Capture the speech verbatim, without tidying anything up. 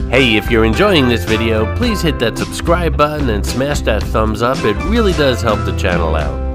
Hey, if you're enjoying this video, please hit that subscribe button and smash that thumbs up. It really does help the channel out.